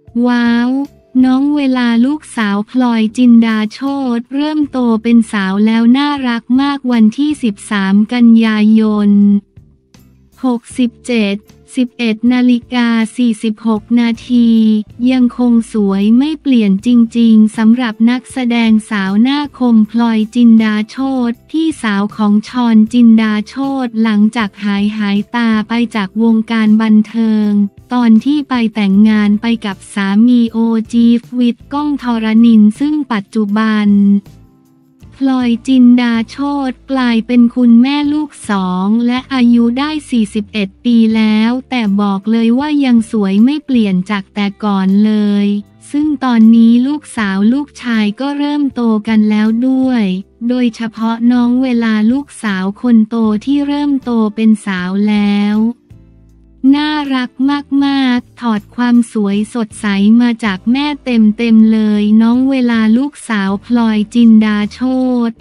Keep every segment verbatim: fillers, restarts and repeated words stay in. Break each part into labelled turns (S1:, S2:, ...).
S1: ว้าวน้องเวลาลูกสาวพลอยจินดาโชติเริ่มโตเป็นสาวแล้วน่ารักมากวันที่สิบสามกันยายนหกสิบเจ็ด สิบเอ็ดนาฬิกาสี่สิบหกนาทียังคงสวยไม่เปลี่ยนจริงๆสำหรับนักแสดงสาวหน้าคมพลอยจินดาโชติพี่สาวของชอนจินดาโชติหลังจากหายหายตาไปจากวงการบันเทิงตอนที่ไปแต่งงานไปกับสามีโอจีฟวิทย์ก้องธรณินทร์ซึ่งปัจจุบันพลอยจินดาโชติกลายเป็นคุณแม่ลูกสองและอายุได้สี่สิบเอ็ดปีแล้วแต่บอกเลยว่ายังสวยไม่เปลี่ยนจากแต่ก่อนเลยซึ่งตอนนี้ลูกสาวลูกชายก็เริ่มโตกันแล้วด้วยโดยเฉพาะน้องเวลาลูกสาวคนโตที่เริ่มโตเป็นสาวแล้วน่ารักมากๆถอดความสวยสดใสมาจากแม่เต็มๆเลยน้องเวลาลูกสาวพลอยจินดาโชติ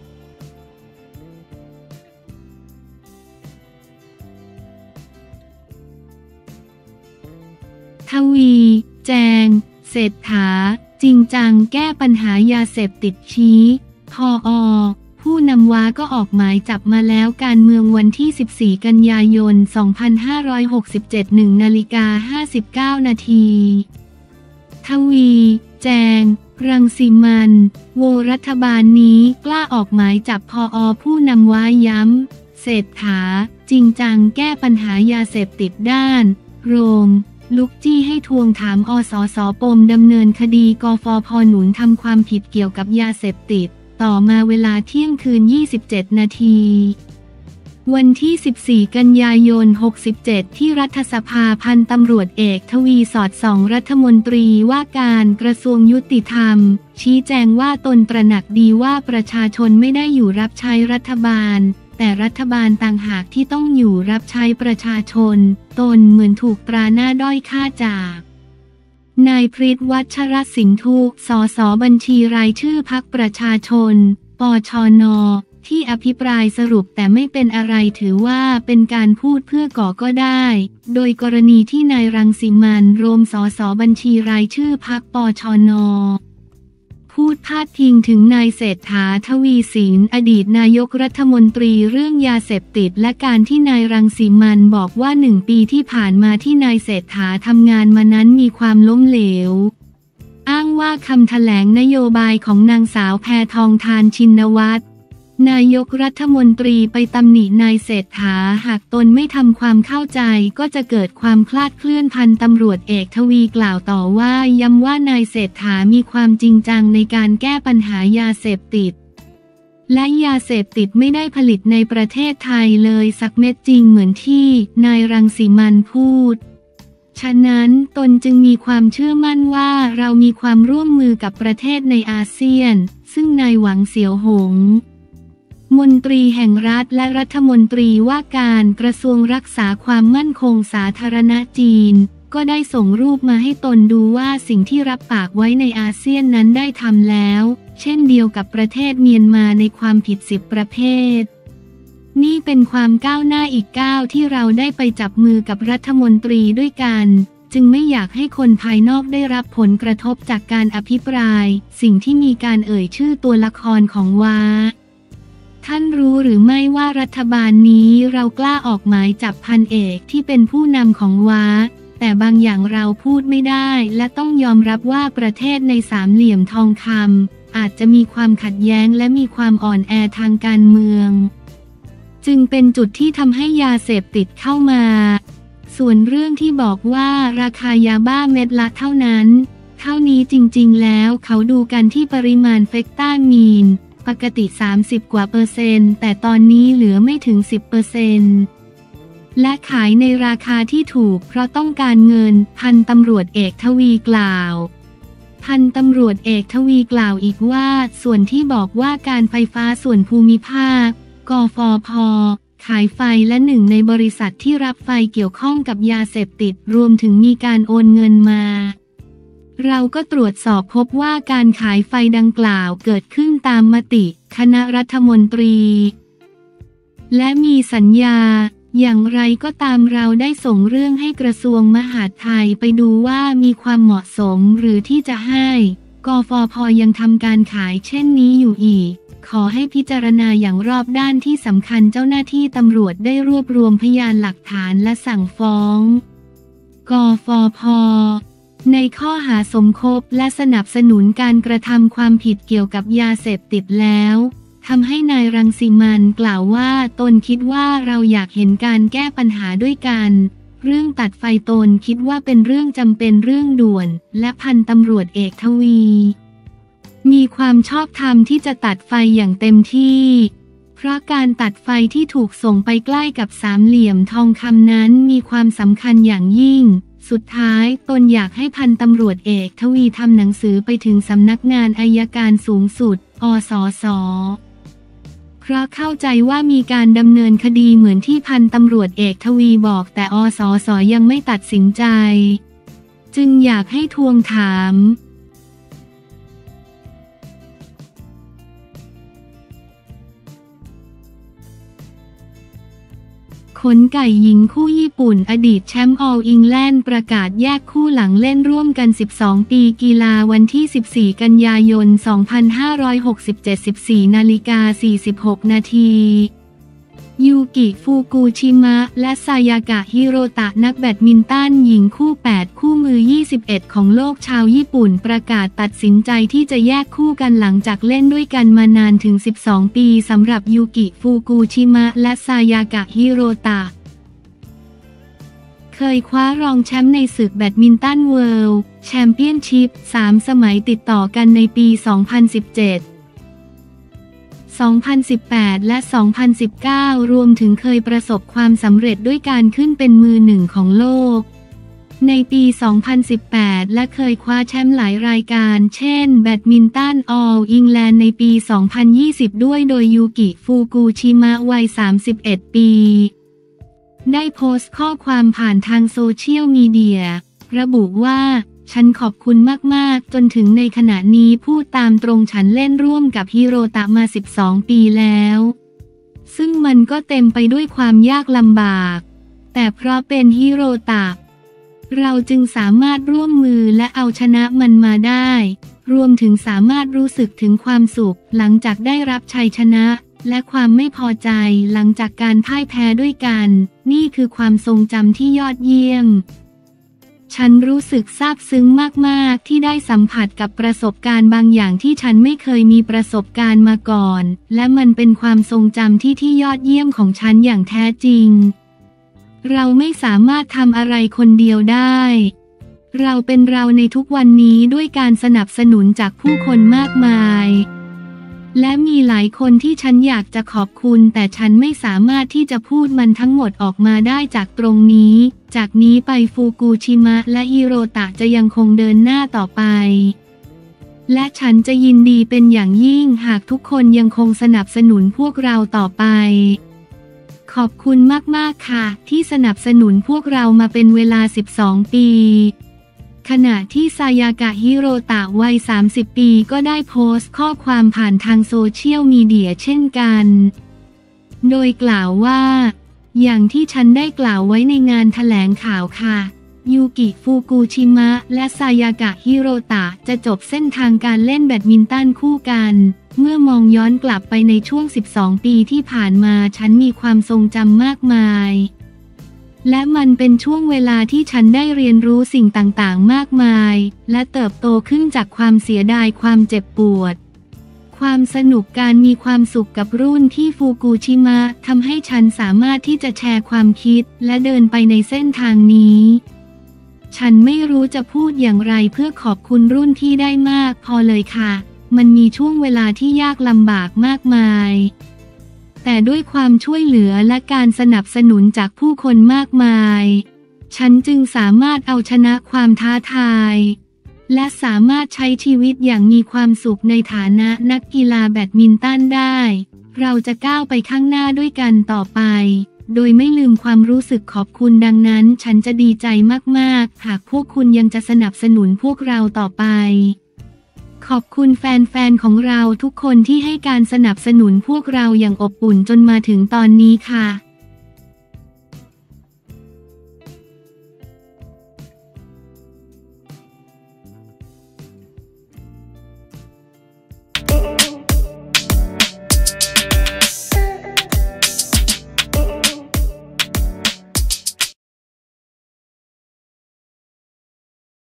S1: ทวี แจง เศรษฐาจริงจังแก้ปัญหายาเสพติดชี้พอ.ผู้นำว้าก็ออกหมายจับมาแล้วการเมืองวันที่สิบสี่กันยายนสองพันห้าร้อยหกสิบเจ็ด หนึ่งนาฬิกาห้าสิบเก้านาทีทวี แจง รังสิมันต์โวรัฐบาลนี้กล้าออกหมายจับพอ.ผู้นำว้าย้ำเศรษฐาจริงจังแก้ปัญหายาเสพติดด้านโรงลุกจี้ให้ทวงถามอสสปมดำเนินคดีกฟผ.หนุนทำความผิดเกี่ยวกับยาเสพติดต่อมาเวลาเที่ยงคืนยี่สิบเจ็ดนาทีวันที่สิบสี่กันยายนหกสิบเจ็ดที่รัฐสภาพันตำรวจเอกทวีสอดส่องรัฐมนตรีว่าการกระทรวงยุติธรรมชี้แจงว่าตนตระหนักดีว่าประชาชนไม่ได้อยู่รับใช้รัฐบาลแต่รัฐบาลต่างหากที่ต้องอยู่รับใช้ประชาชนตนเหมือนถูกตราหน้าด้อยค่าจากนายพฤทธิ์วัชรสินธุสสบัญชีรายชื่อพรรคประชาชนปชนที่อภิปรายสรุปแต่ไม่เป็นอะไรถือว่าเป็นการพูดเพื่อก่อก็ได้โดยกรณีที่นายรังสิมันต์โรมสสบัญชีรายชื่อพรรคปชนพูดพาดพิงถึงนายเศรษฐาทวีสินอดีตนายกรัฐมนตรีเรื่องยาเสพติดและการที่นายรังสิมันต์บอกว่าหนึ่งปีที่ผ่านมาที่นายเศรษฐาทำงานมานั้นมีความล้มเหลวอ้างว่าคำแถลงนโยบายของนางสาวแพทองธารชินวัตรนายกรัฐมนตรีไปตำหนินายเศรษฐาหากตนไม่ทำความเข้าใจก็จะเกิดความคลาดเคลื่อนพันตำรวจเอกทวีกล่าวต่อว่าย้ำว่านายเศรษฐามีความจริงจังในการแก้ปัญหายาเสพติดและยาเสพติดไม่ได้ผลิตในประเทศไทยเลยสักเม็ดจริงเหมือนที่นายรังสิมันต์พูดฉะนั้นตนจึงมีความเชื่อมั่นว่าเรามีความร่วมมือกับประเทศในอาเซียนซึ่งนายหวังเสี่ยวหงมนตรีแห่งรัฐและรัฐมนตรีว่าการกระทรวงรักษาความมั่นคงสาธารณะจีนก็ได้ส่งรูปมาให้ตนดูว่าสิ่งที่รับปากไว้ในอาเซียนนั้นได้ทำแล้วเช่นเดียวกับประเทศเมียนมาในความผิดสิบประเภทนี่เป็นความก้าวหน้าอีกก้าวที่เราได้ไปจับมือกับรัฐมนตรีด้วยกันจึงไม่อยากให้คนภายนอกได้รับผลกระทบจากการอภิปรายสิ่งที่มีการเอ่ยชื่อตัวละครของว้าท่านรู้หรือไม่ว่ารัฐบาลนี้เรากล้าออกหมายจับพันเอกที่เป็นผู้นำของว้าแต่บางอย่างเราพูดไม่ได้และต้องยอมรับว่าประเทศในสามเหลี่ยมทองคำอาจจะมีความขัดแย้งและมีความอ่อนแอทางการเมืองจึงเป็นจุดที่ทำให้ยาเสพติดเข้ามาส่วนเรื่องที่บอกว่าราคายาบ้าเม็ดละเท่านั้นเท่านี้จริงๆแล้วเขาดูกันที่ปริมาณเฟกตามีนปกติสามสิบกว่าเปอร์เซ็นต์แต่ตอนนี้เหลือไม่ถึง สิบเปอร์เซ็นต์ และขายในราคาที่ถูกเพราะต้องการเงินพันตำรวจเอกทวีกล่าวพันตำรวจเอกทวีกล่าวอีกว่าส่วนที่บอกว่าการไฟฟ้าส่วนภูมิภาคกฟผ.ขายไฟและหนึ่งในบริษัทที่รับไฟเกี่ยวข้องกับยาเสพติดรวมถึงมีการโอนเงินมาเราก็ตรวจสอบพบว่าการขายไฟดังกล่าวเกิดขึ้นตามมติคณะรัฐมนตรีและมีสัญญาอย่างไรก็ตามเราได้ส่งเรื่องให้กระทรวงมหาดไทยไปดูว่ามีความเหมาะสมหรือที่จะให้กฟผ.ยังทำการขายเช่นนี้อยู่อีกขอให้พิจารณาอย่างรอบด้านที่สำคัญเจ้าหน้าที่ตำรวจได้รวบรวมพยานหลักฐานและสั่งฟ้องกฟผ.ในข้อหาสมคบและสนับสนุนการกระทำความผิดเกี่ยวกับยาเสพติดแล้วทำให้นายรังสิมันกล่าวว่าตนคิดว่าเราอยากเห็นการแก้ปัญหาด้วยกันเรื่องตัดไฟตนคิดว่าเป็นเรื่องจำเป็นเรื่องด่วนและพันตำรวจเอกทวีมีความชอบธรรมที่จะตัดไฟอย่างเต็มที่เพราะการตัดไฟที่ถูกส่งไปใกล้กับสามเหลี่ยมทองคำนั้นมีความสำคัญอย่างยิ่งสุดท้ายตนอยากให้พันตำรวจเอกทวีทำหนังสือไปถึงสำนักงานอัยการสูงสุดอสส.เพราะเข้าใจว่ามีการดำเนินคดีเหมือนที่พันตำรวจเอกทวีบอกแต่อสส.ยังไม่ตัดสินใจจึงอยากให้ทวงถามขนไก่หญิงคู่ญี่ปุ่นอดีตแชมป์ออลอิงแลนด์ประกาศแยกคู่หลังเล่นร่วมกันสิบสองปีกีฬาวันที่สิบสี่กันยายนสองพันห้าร้อยหกสิบเจ็ด สิบสี่นาฬิกาสี่สิบหกนาทียูกิฟูกุชิมะและซายากะฮิโรตะนักแบดมินตันหญิงคู่แปดคู่มือยี่สิบเอ็ดของโลกชาวญี่ปุ่นประกาศตัดสินใจที่จะแยกคู่กันหลังจากเล่นด้วยกันมานานถึงสิบสองปีสำหรับยูกิฟูกุชิมะและซายากะฮิโรตะเคยคว้ารองแชมป์ในศึกแบดมินตันเวิลด์แชมเปี้ยนชิพสามสมัยติดต่อกันในปี สองพันสิบเจ็ด สองพันสิบแปด และ สองพันสิบเก้า รวมถึงเคยประสบความสำเร็จด้วยการขึ้นเป็นมือหนึ่งของโลกในปี สองพันสิบแปด และเคยคว้าแชมป์หลายรายการเช่นแบดมินตันออลอิงแลนด์ในปี สองพันยี่สิบ ด้วยโดยยูกิฟูกุชิมะวัย สามสิบเอ็ด ปีได้โพสต์ข้อความผ่านทางโซเชียลมีเดียระบุว่าฉันขอบคุณมากๆจนถึงในขณะนี้พูดตามตรงฉันเล่นร่วมกับฮิโรตะมาสิบสองปีแล้วซึ่งมันก็เต็มไปด้วยความยากลำบากแต่เพราะเป็นฮิโรตะเราจึงสามารถร่วมมือและเอาชนะมันมาได้รวมถึงสามารถรู้สึกถึงความสุขหลังจากได้รับชัยชนะและความไม่พอใจหลังจากการพ่ายแพ้ด้วยกันนี่คือความทรงจำที่ยอดเยี่ยมฉันรู้สึกซาบซึ้งมากๆที่ได้สัมผัสกับประสบการณ์บางอย่างที่ฉันไม่เคยมีประสบการณ์มาก่อนและมันเป็นความทรงจำที่ที่ยอดเยี่ยมของฉันอย่างแท้จริงเราไม่สามารถทำอะไรคนเดียวได้เราเป็นเราในทุกวันนี้ด้วยการสนับสนุนจากผู้คนมากมายและมีหลายคนที่ฉันอยากจะขอบคุณแต่ฉันไม่สามารถที่จะพูดมันทั้งหมดออกมาได้จากตรงนี้จากนี้ไปฟูกุชิมะและฮิโรตะจะยังคงเดินหน้าต่อไปและฉันจะยินดีเป็นอย่างยิ่งหากทุกคนยังคงสนับสนุนพวกเราต่อไปขอบคุณมากๆค่ะที่สนับสนุนพวกเรามาเป็นเวลาสิบสองปีขณะที่ซายากะฮิโรตะวัย สามสิบ ปีก็ได้โพสต์ข้อความผ่านทางโซเชียลมีเดียเช่นกันโดยกล่าวว่าอย่างที่ฉันได้กล่าวไว้ในงานแถลงข่าวค่ะยูกิฟูกุชิมะและซายากะฮิโรตะจะจบเส้นทางการเล่นแบดมินตันคู่กันเมื่อมองย้อนกลับไปในช่วงสิบสองปีที่ผ่านมาฉันมีความทรงจำมากมายและมันเป็นช่วงเวลาที่ฉันได้เรียนรู้สิ่งต่างๆมากมายและเติบโตขึ้นจากความเสียดายความเจ็บปวดความสนุกการมีความสุขกับรุ่นที่ฟูกุชิมะทำให้ฉันสามารถที่จะแชร์ความคิดและเดินไปในเส้นทางนี้ฉันไม่รู้จะพูดอย่างไรเพื่อขอบคุณรุ่นที่ได้มากพอเลยค่ะมันมีช่วงเวลาที่ยากลำบากมากมายแต่ด้วยความช่วยเหลือและการสนับสนุนจากผู้คนมากมายฉันจึงสามารถเอาชนะความท้าทายและสามารถใช้ชีวิตอย่างมีความสุขในฐานะนักกีฬาแบดมินตันได้เราจะก้าวไปข้างหน้าด้วยกันต่อไปโดยไม่ลืมความรู้สึกขอบคุณดังนั้นฉันจะดีใจมากๆหากพวกคุณยังจะสนับสนุนพวกเราต่อไปขอบคุณแฟนๆของเราทุกคนที่ให้การสนับสนุนพวกเราอย่างอบอุ่นจนมาถึงตอนนี้ค่ะ